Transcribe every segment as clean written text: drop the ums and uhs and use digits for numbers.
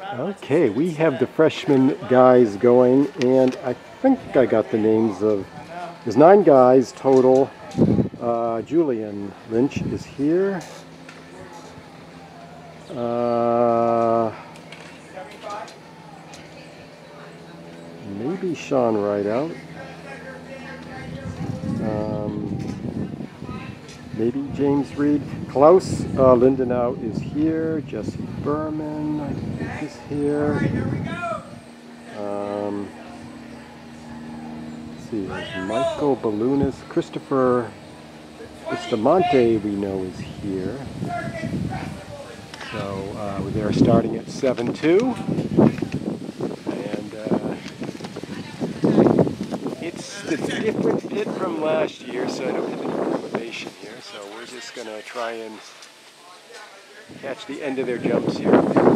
Okay, we have the freshman guys going, and I think I got the names of, there's 9 guys total. Julian Lynch is here. Maybe Sean Rideout. Maybe James Reed. Klaus Lindenau is here. Jesse Berman, I think, is here. Let's see, there's Michael Ballounis. Christopher Bustamante, we know, is here. So they're starting at 7-2. It's the different pit from last year, so I don't have any elevation here. So we're just going to try and catch the end of their jumps here.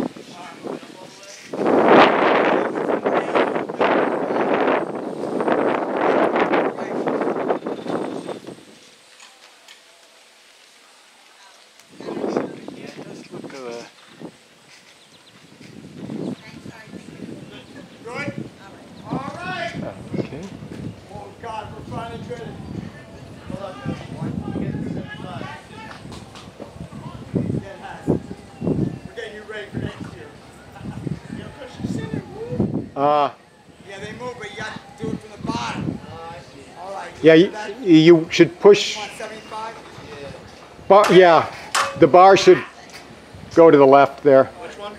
Yeah, they move, but you got to do it from the bottom. All right. Yeah, you should push. 175? Yeah. Yeah, the bar should go to the left there. Which one?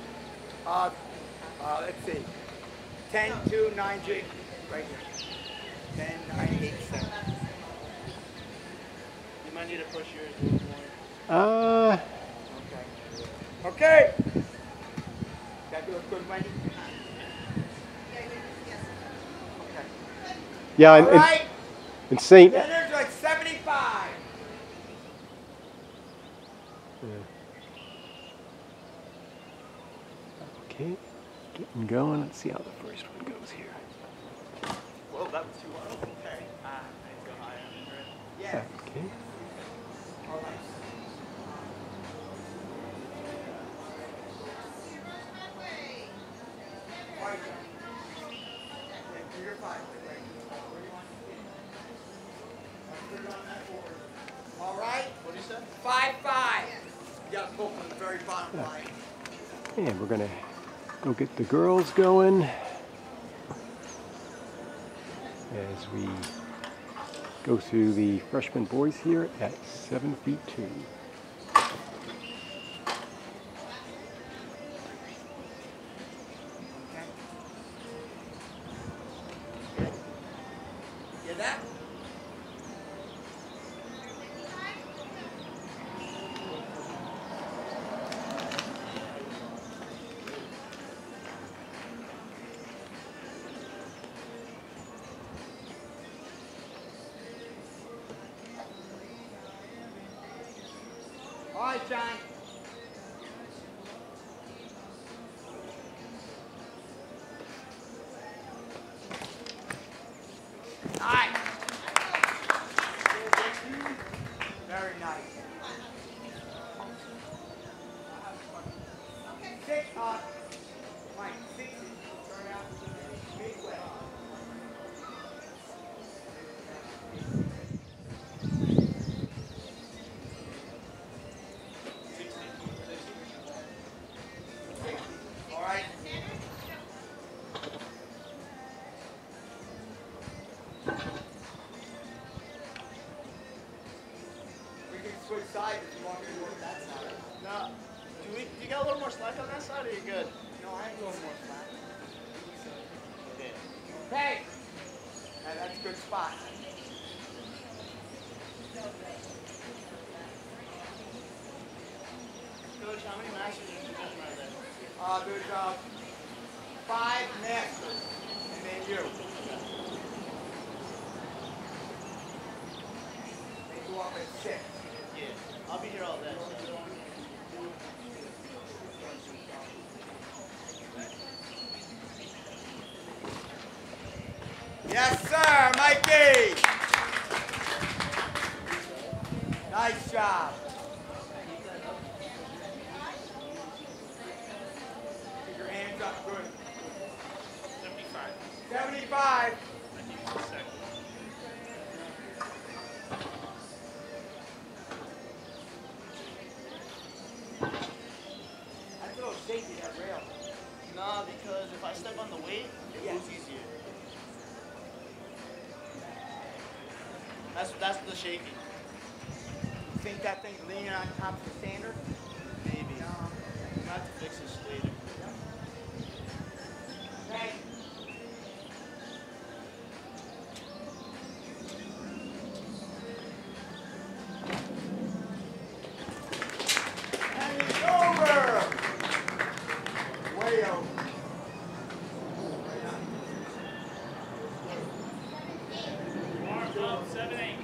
Let's see. 10, 2, 9, G. Right here. 10, 9, 8, 7. You might need to push yours a little more. Okay. Okay. That do it good, Wendy? Yeah, and St. Then there's like 75. Yeah. Okay, getting going. Let's see how the first one goes here. Whoa, that was too low. Okay. I need to go higher. Yeah. Okay. All right. You're fine. All right. What did you say? 5-5. You got to pull from the very bottom line. And we're gonna go get the girls going as we go through the freshman boys here at 7 feet 2. Hear that? All right, John. Nice. Very nice. 6 hot. Mike, 6 turn out big way. All right. We can switch sides if you want me to work that side. No. Do you got a little more slack on that side, or are you good? No, I ain't going more flat. Okay. Hey! That's a good spot. Coach, how many masters are you doing right there? There's 5 masters, and then you. They go up at 6. Yeah. I'll be here all day. Yes, sir, Mikey! Nice job. Keep your up good. 75. 75. I think it's a second. That's a little shaky, that rail. Nah, because if I step on the weight, it moves easier. That's the shaky. You think that thing's leaning on top of the standard? Maybe. I have to fix this later. Okay. And it's over. Way over. Arms up, 7/8.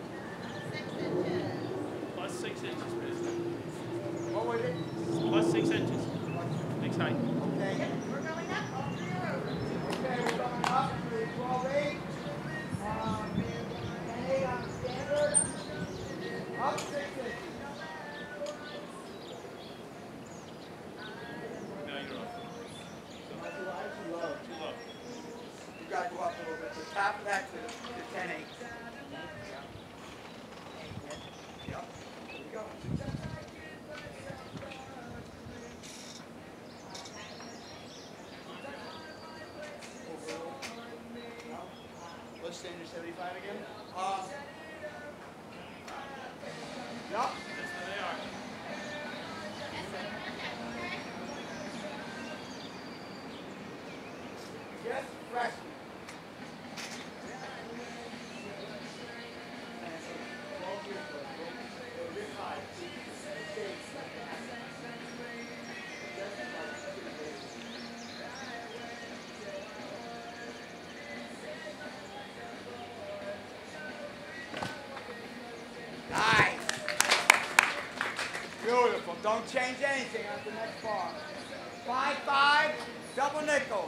Plus 6 inches, please. What was it? Plus 6 inches. Next height. Okay. We're going up. Okay, we're going up to 12.8. 10.8 on the standard. Up 6 inches. Now you're off. Too high, too low. Too low. You got to go up a little bit. The top of that to 10.8. Yep. There we go. What's standard 75 again? Yep. That's where they are. Yes, freshman. Nice. Beautiful. Don't change anything at the next bar. 5-5, double nickels.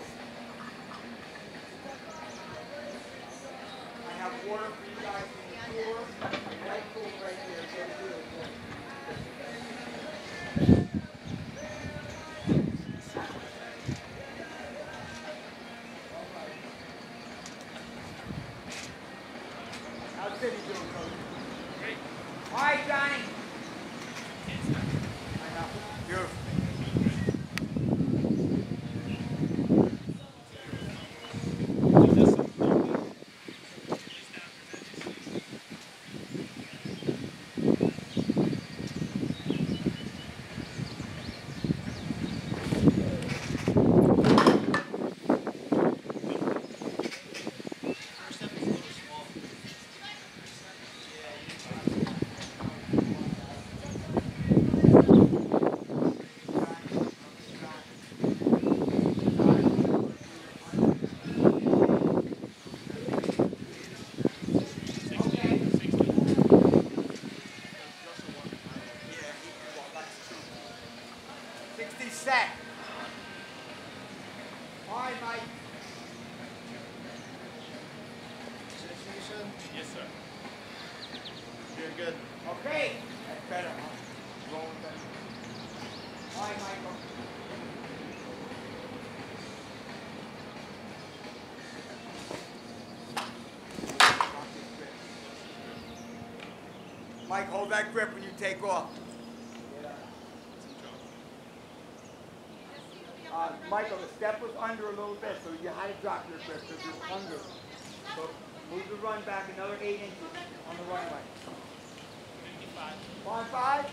I have water for you guys in the cooler. Right cooler right here. Get it good. How's City doing, Coach? Great. All right, Johnny. Can't stop. I know. Beautiful. First step is a little small. Set. All right, Mike. Yes, sir. Doing good. Okay. That's better, huh? Rolling better. All right, Michael. Mike, hold that grip when you take off. Michael, the step was under a little bit, so you had to drop your grip because you're under. So move the run back another 8 inches on the runway. 55. 5-5.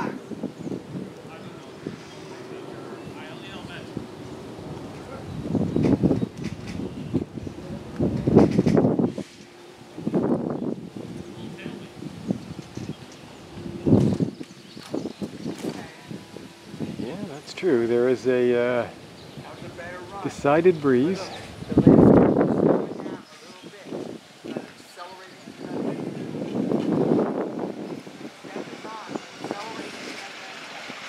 back. Yeah, that's true. There is a That was a better run. decided breeze. The lady was slowing down a little bit. Accelerating to that lane. Step is on. Accelerating to that lane.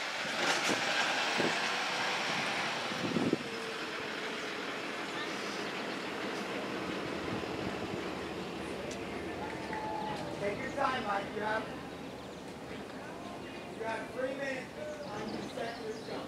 Take your time, Mike. You have 3 minutes on your set your jump.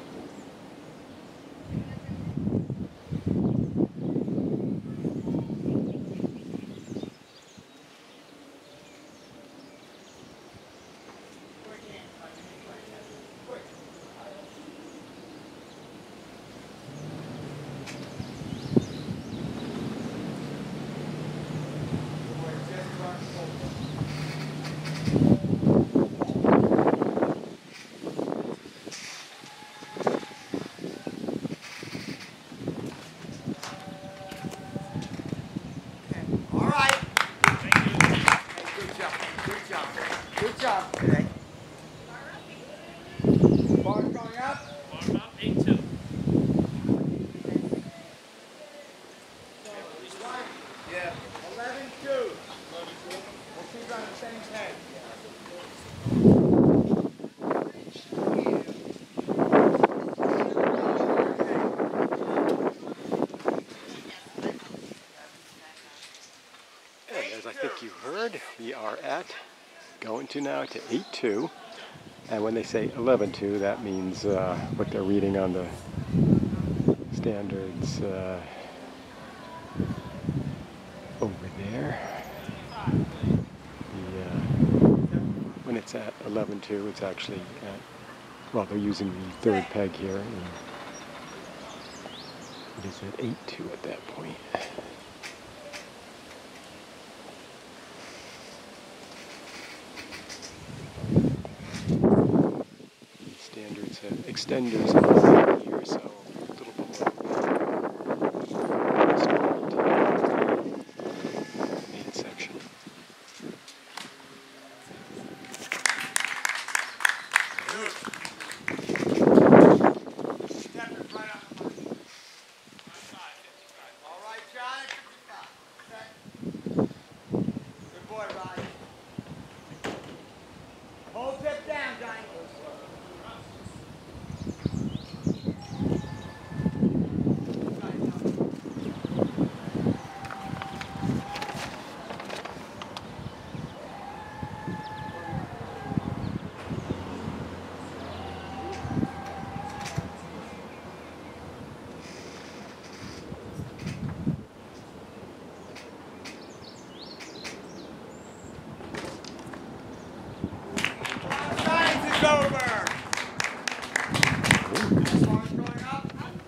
All right. Good job. Good job. Good job today. Bars going up. Bar up, 8-2. Yeah. 11-2. We'll keep on the same page. And as I think you heard, we are going to now to 8-2. And when they say 11-2, that means what they're reading on the standards over there. When it's at 11-2, it's actually at, well, they're using the third peg here. And it is at 8-2 at that point. Standards have extenders here, so a little bit more main section. Step is right on the money. All right, John. Set. Good boy, Rod. Hold tip down, Johnny. Science is over. This one's going up.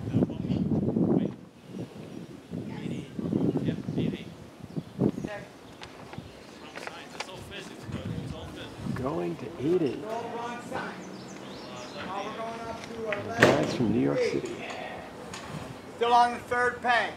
Going to 8-8. All wrong side. Now we're going up to 11. Guys from New York City. Still on the third peg.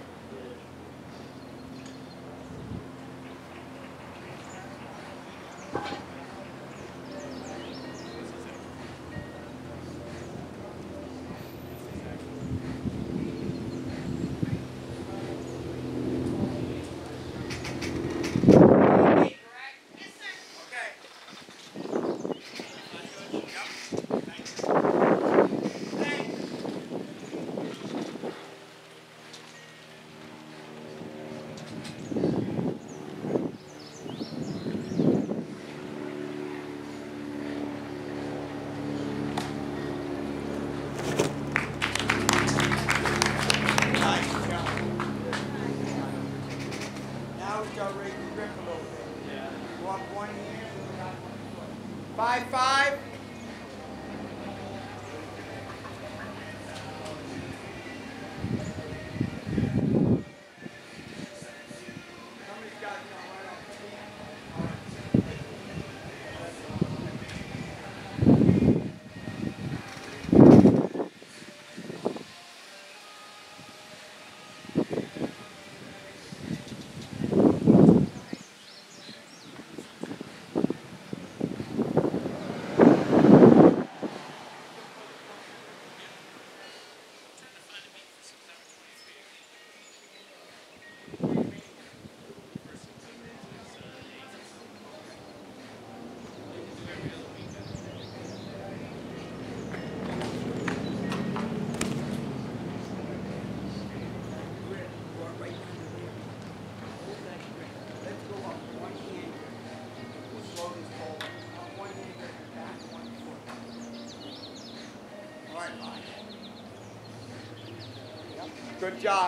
Good job.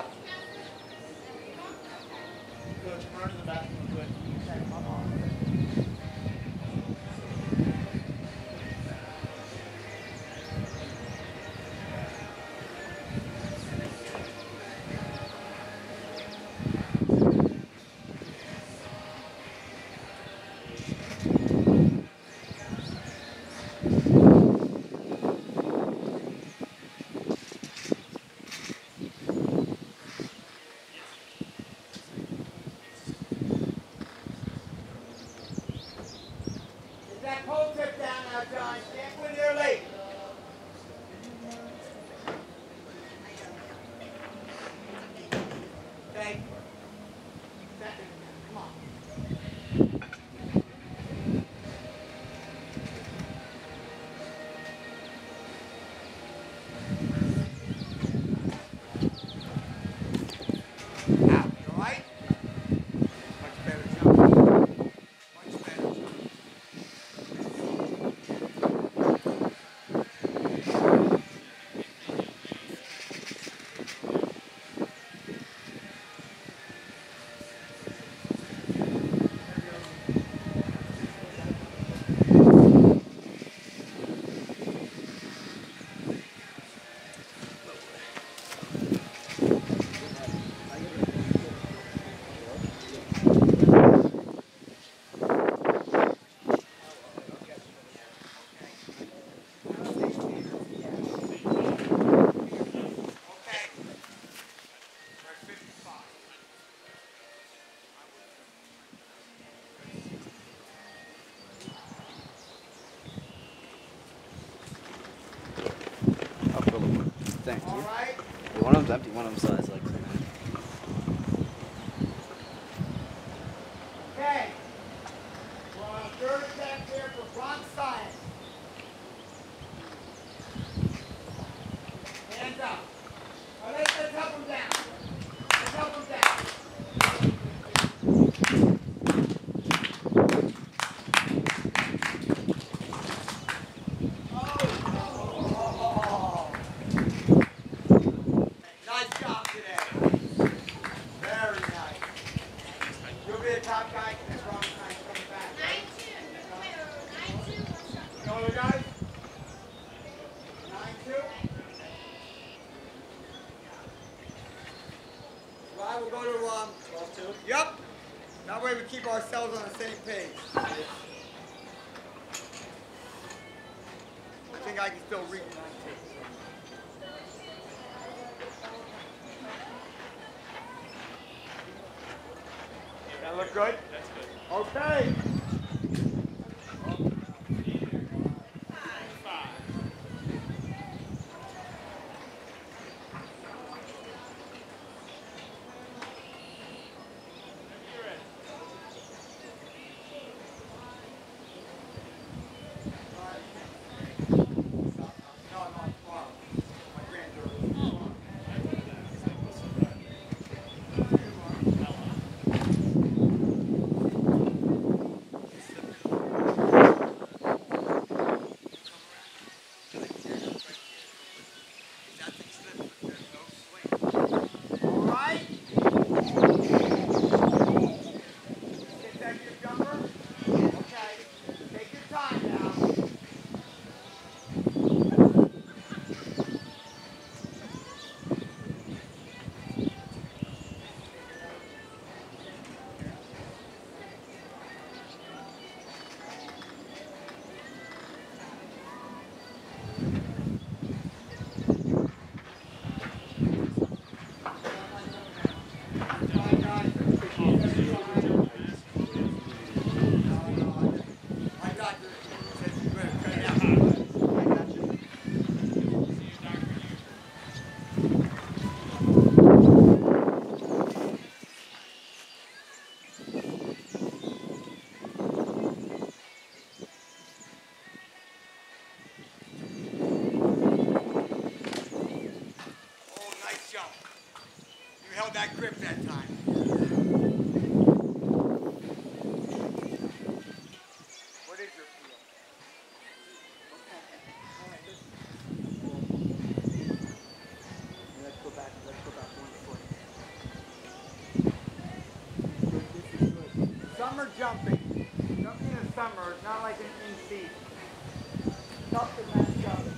Coach, run to the bathroom real quick. Get that pole tip down now, John. Stand when you're late. Okay. Second. Come on. Out. You all right? Much better jump. Much better jump. Okay. We're at 55. Thank All you. right. One of them's empty, one of them size like that. Okay. We're on a third attempt here for front science. Hands up. All right, let's help them down. Let's help them down. Oh. Nice job today. Very nice. You'll be the top guy in the front science coming back. No other guys? 9-2? Well, I will go to 12-2. Yep. That way we keep ourselves on the same page. I think I can still read 9-2. That look good? That's good. Okay. held that grip that time. What is your feel? jumping. Jumping in the summer is not like an in-season. Tough to match up.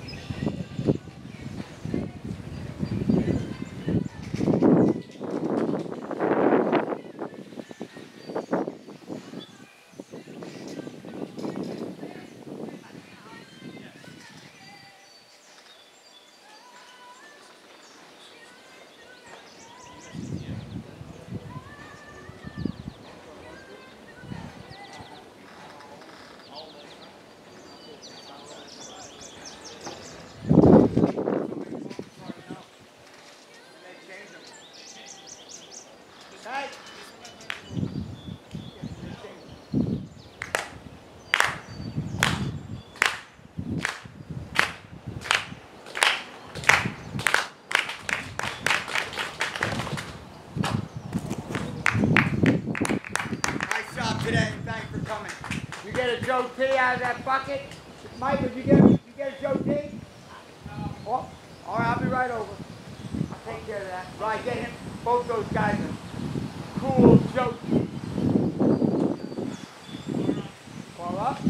Today, and thanks for coming. You get a Joe T out of that bucket? Mike, did you get a Joe T? Oh, all right, I'll be right over. I'll take care of that. Right, get him. Both those guys are cool Joe T. Fall up.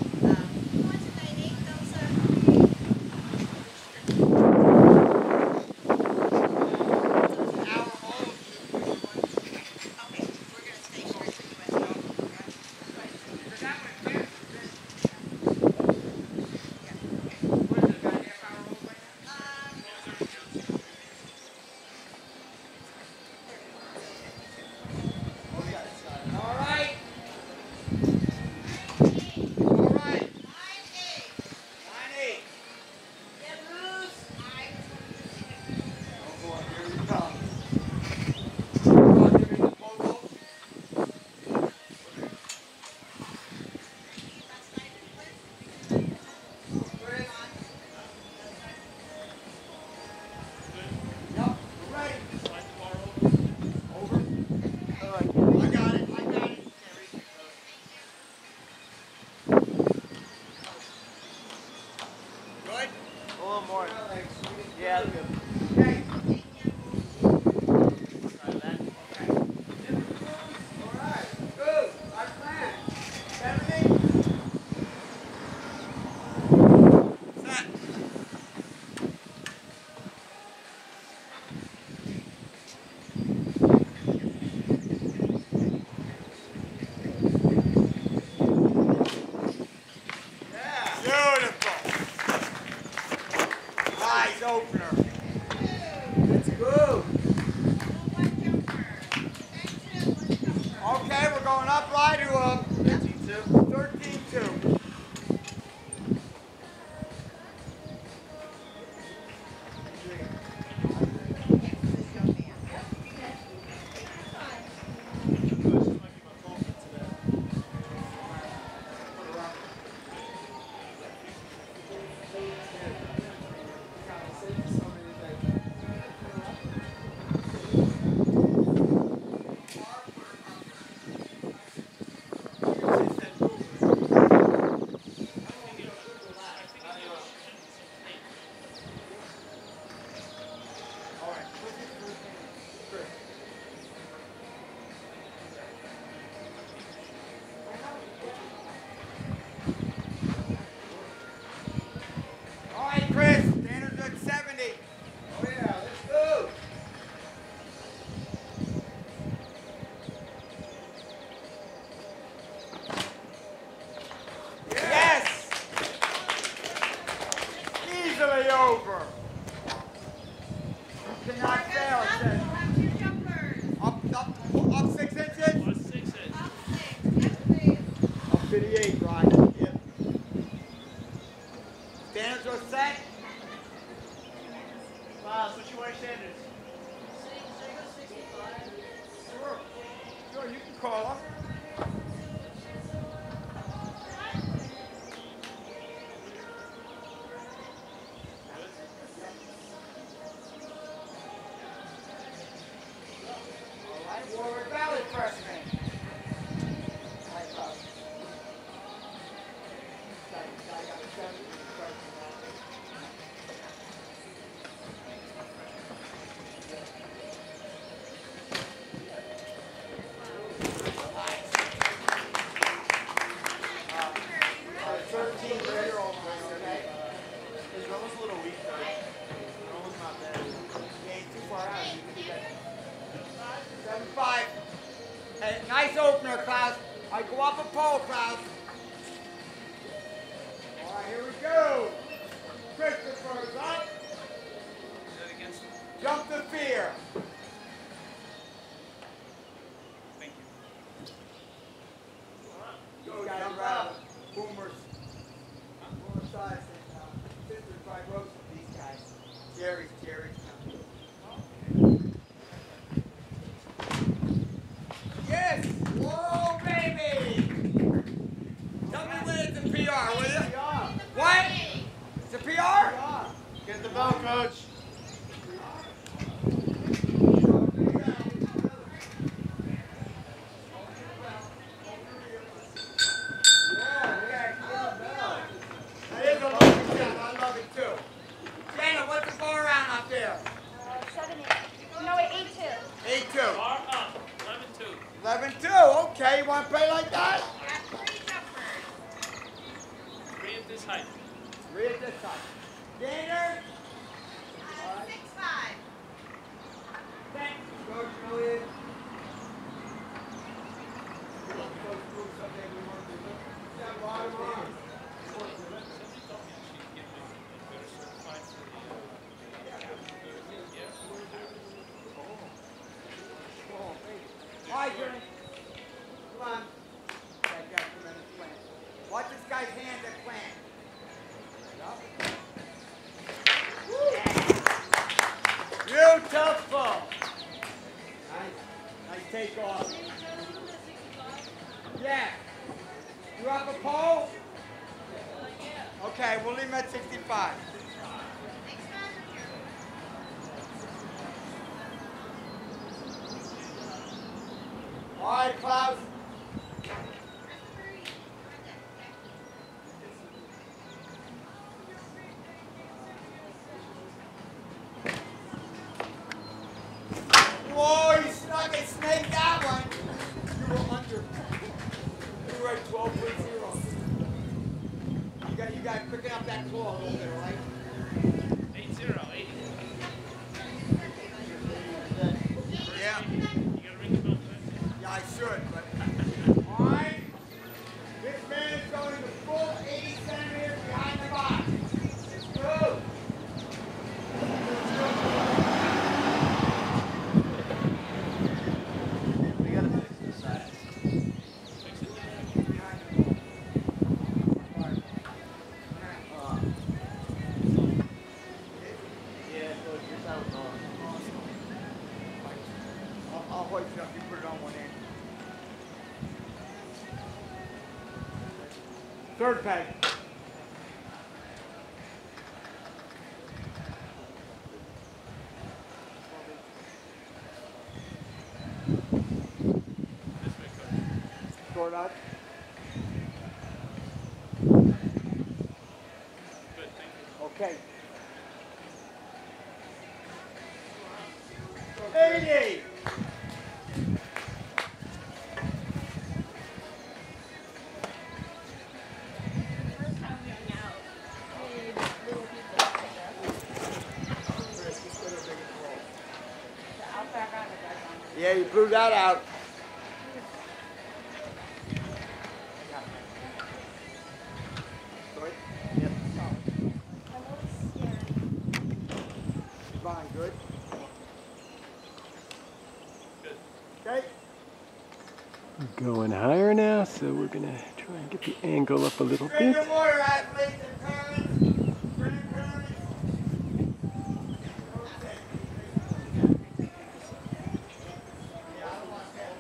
Opener. Let's go. Okay, we're going up right to 13-2. Over. You cannot fail, it says. Up 6 inches? 6 inches. Up 58, right? Yep. Standards are set. Miles, what's your standards? Sure, you can call them. Forward ballot freshman. opener, Klaus. I go up a pole, Klaus. All right, here we go. Christopher's up. Jump to fear. Thank you. Go jump out. Boomer size and cystic fibrosis. These guys. Jerry's coming. Yes! Whoa, baby! Tell me when it's a PR, will you? What? It's a PR? Get the bell, coach. That is a lovely sound. I love it too. Shannon, what's the bar round up there? 7-8. No, wait, 8-2. 8-2. Bar up. 11-2. 11-2. Okay, you want to play like that? 3 at this height. 3 at this time. Gainer. 6-5. Thanks, Coach Elliott. All right, Jeremy. Come on. That guy's tremendous plant. Watch this guy's hands at plant. Beautiful. Nice take off. Yeah. You up a pole? Okay, we'll leave him at 65. All right, Klaus. Whoa, you snuck and snaked that one. You were under. You were at 12.0. You got to quicken up that claw a little bit, all right? 8-0. 8. Yeah. You gotta ring the bell for that. Yeah, I should, but. All right. This man is going the full 80 centimeters behind the box. Let's go. We gotta fix the size. Yeah, coach, your side was on. I'll hoist it up. You put it on one end. Third peg. Sort out. Good, thank you. Okay. 80. First time going out. The Outback on the back on. Yeah, you blew that out. Good. Yep. Fine, good. Good. Okay. Going higher now, so we're gonna try and get the angle up a little Drink bit. your water, athletes and parents. Grandparents. Okay. Yeah, I don't want that.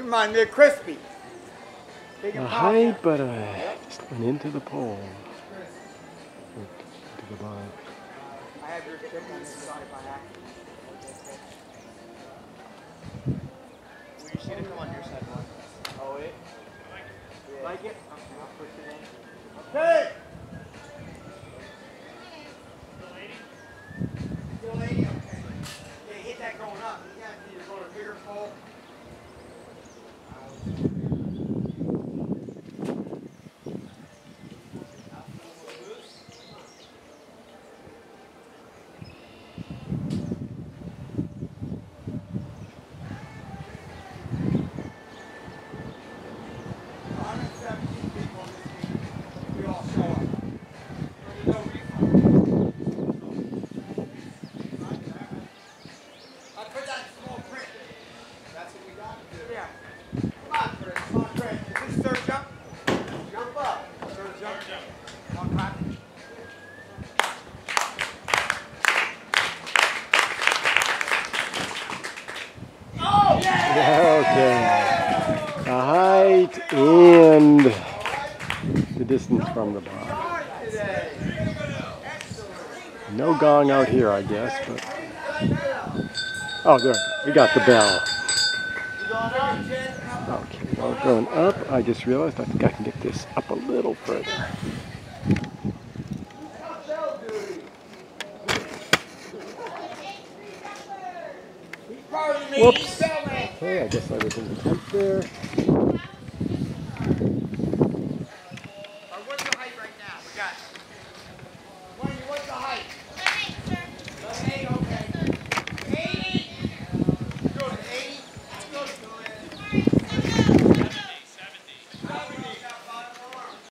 mine. They're crispy. Big and A powerful. height, but just went into the pole. To the bottom. I have your chip on this side by accident. Will you see it come on your side, Mark? Oh, it? Like it? Okay, I'll push it in. Okay! Still 80? Okay. Yeah, hit that going up. You got to go to a bigger pole. Okay. The height and the distance from the bar. No gong out here, I guess, but oh, there, we got the bell. Okay, well, going up, I just realized I think I can get this up a little further. Whoops. Okay, I guess I was in the tent there.